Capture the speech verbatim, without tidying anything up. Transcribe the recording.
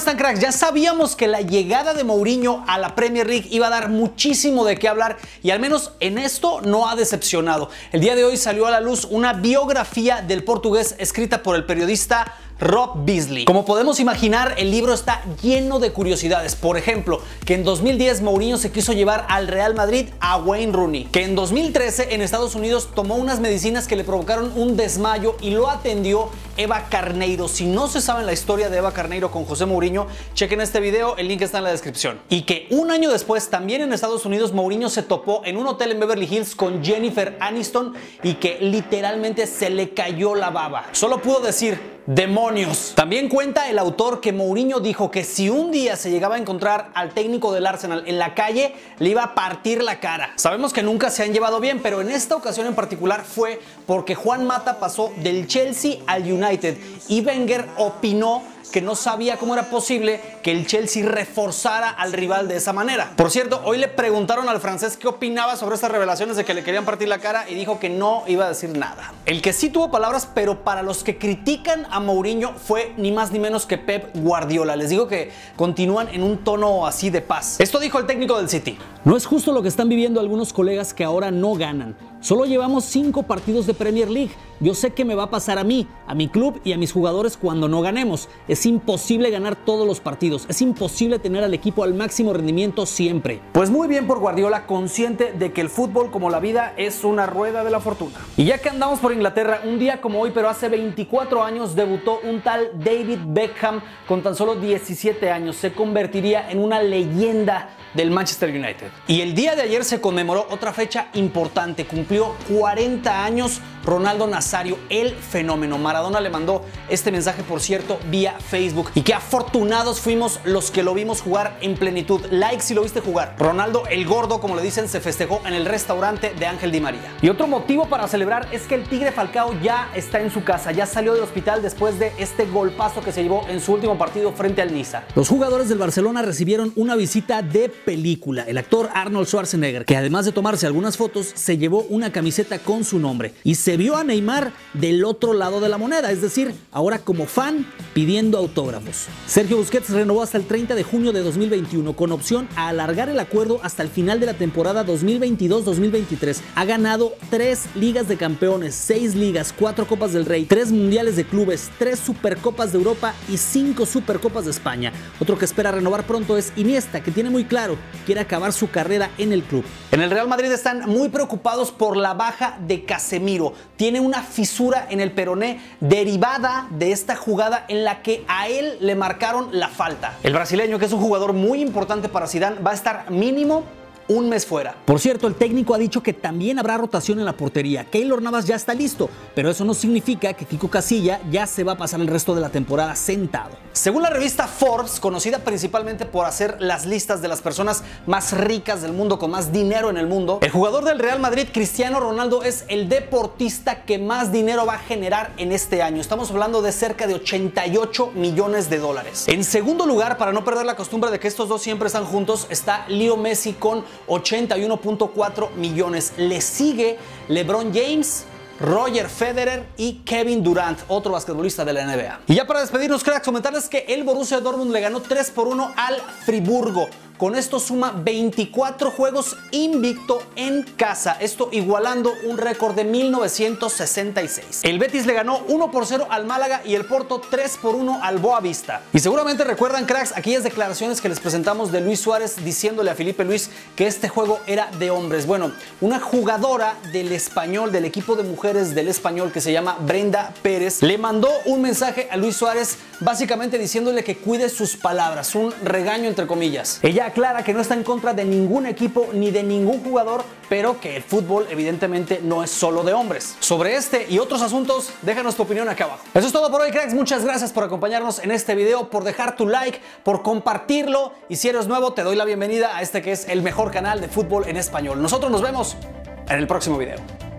están, cracks? Ya sabíamos que la llegada de Mourinho a la Premier League iba a dar muchísimo de qué hablar y al menos en esto no ha decepcionado. El día de hoy salió a la luz una biografía del portugués escrita por el periodista Rob Beasley. Como podemos imaginar, el libro está lleno de curiosidades. Por ejemplo, que en dos mil diez Mourinho se quiso llevar al Real Madrid a Wayne Rooney, que en dos mil trece en Estados Unidos tomó unas medicinas que le provocaron un desmayo y lo atendió Eva Carneiro. Si no se sabe la historia de Eva Carneiro con José Mourinho, chequen este video, el link está en la descripción. Y que un año después, también en Estados Unidos, Mourinho se topó en un hotel en Beverly Hills con Jennifer Aniston y que literalmente se le cayó la baba. Solo pudo decir: ¡demonios! También cuenta el autor que Mourinho dijo que si un día se llegaba a encontrar al técnico del Arsenal en la calle, le iba a partir la cara. Sabemos que nunca se han llevado bien, pero en esta ocasión en particular fue porque Juan Mata pasó del Chelsea al United y Wenger opinó que no sabía cómo era posible que el Chelsea reforzara al rival de esa manera. Por cierto, hoy le preguntaron al francés qué opinaba sobre estas revelaciones de que le querían partir la cara y dijo que no iba a decir nada. El que sí tuvo palabras, pero para los que critican a Mourinho, fue ni más ni menos que Pep Guardiola. Les digo que continúan en un tono así de paz. Esto dijo el técnico del City: no es justo lo que están viviendo algunos colegas que ahora no ganan. Solo llevamos cinco partidos de Premier League. Yo sé que me va a pasar a mí, a mi club y a mis jugadores cuando no ganemos. Es imposible ganar todos los partidos. Es imposible tener al equipo al máximo rendimiento siempre. Pues muy bien por Guardiola, consciente de que el fútbol, como la vida, es una rueda de la fortuna. Y ya que andamos por Inglaterra, un día como hoy, pero hace veinticuatro años, debutó un tal David Beckham con tan solo diecisiete años. Se convertiría en una leyenda del Manchester United. Y el día de ayer se conmemoró otra fecha importante. Cumplió cuarenta años Ronaldo Nazario, el fenómeno. Maradona le mandó este mensaje, por cierto, vía Facebook. Y qué afortunados fuimos los que lo vimos jugar en plenitud. Like si lo viste jugar. Ronaldo, el gordo, como le dicen, se festejó en el restaurante de Ángel Di María. Y otro motivo para celebrar es que el Tigre Falcao ya está en su casa. Ya salió del hospital después de este golpazo que se llevó en su último partido frente al Niza. Los jugadores del Barcelona recibieron una visita de película. El actor Arnold Schwarzenegger, que además de tomarse algunas fotos, se llevó una camiseta con su nombre y se vio a Neymar del otro lado de la moneda, es decir, ahora como fan pidiendo autógrafos. Sergio Busquets renovó hasta el treinta de junio de dos mil veintiuno con opción a alargar el acuerdo hasta el final de la temporada dos mil veintidós dos mil veintitrés. Ha ganado tres ligas de campeones, seis ligas, cuatro copas del Rey, tres mundiales de clubes, tres supercopas de Europa y cinco supercopas de España. Otro que espera renovar pronto es Iniesta, que tiene muy claro, quiere acabar su carrera en el club. En el Real Madrid están muy preocupados por la baja de Casemiro. Tiene una fisura en el peroné derivada de esta jugada en la que a él le marcaron la falta. El brasileño, que es un jugador muy importante para Zidane, va a estar mínimo un mes fuera. Por cierto, el técnico ha dicho que también habrá rotación en la portería. Keylor Navas ya está listo, pero eso no significa que Kiko Casilla ya se va a pasar el resto de la temporada sentado. Según la revista Forbes, conocida principalmente por hacer las listas de las personas más ricas del mundo, con más dinero en el mundo, el jugador del Real Madrid, Cristiano Ronaldo, es el deportista que más dinero va a generar en este año. Estamos hablando de cerca de ochenta y ocho millones de dólares. En segundo lugar, para no perder la costumbre de que estos dos siempre están juntos, está Leo Messi con ochenta y uno punto cuatro millones. Le sigue LeBron James, Roger Federer y Kevin Durant, otro basquetbolista de la N B A. Y ya para despedirnos, cracks, comentarles que el Borussia Dortmund le ganó tres por uno al Friburgo. Con esto suma veinticuatro juegos invicto en casa, esto igualando un récord de mil novecientos sesenta y seis. El Betis le ganó uno por cero al Málaga y el Porto tres por uno al Boavista. Y seguramente recuerdan, cracks, aquellas declaraciones que les presentamos de Luis Suárez diciéndole a Felipe Luis que este juego era de hombres. Bueno, una jugadora del Español, del equipo de mujeres del Español, que se llama Brenda Pérez, le mandó un mensaje a Luis Suárez básicamente diciéndole que cuide sus palabras, un regaño entre comillas. Ella aclara que no está en contra de ningún equipo ni de ningún jugador, pero que el fútbol evidentemente no es solo de hombres. Sobre este y otros asuntos, déjanos tu opinión acá abajo. Eso es todo por hoy, cracks. Muchas gracias por acompañarnos en este video, por dejar tu like, por compartirlo, y si eres nuevo, te doy la bienvenida a este que es el mejor canal de fútbol en español. Nosotros nos vemos en el próximo video.